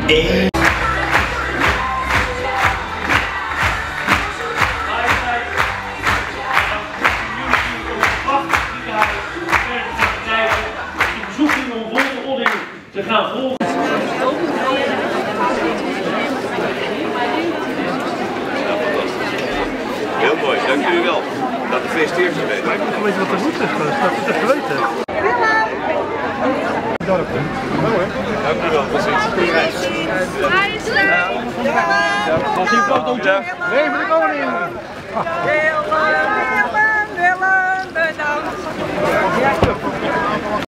1. Te gaan volgen. Heel mooi, dank jullie wel. Dat gefeliciteerd zijn. Ik moet nog weten wat er moet is geweest, dat is echt geweten. Dank u wel, precies. Goeie reis. Als je een fotootje. Leven de koning! Willem, bedankt.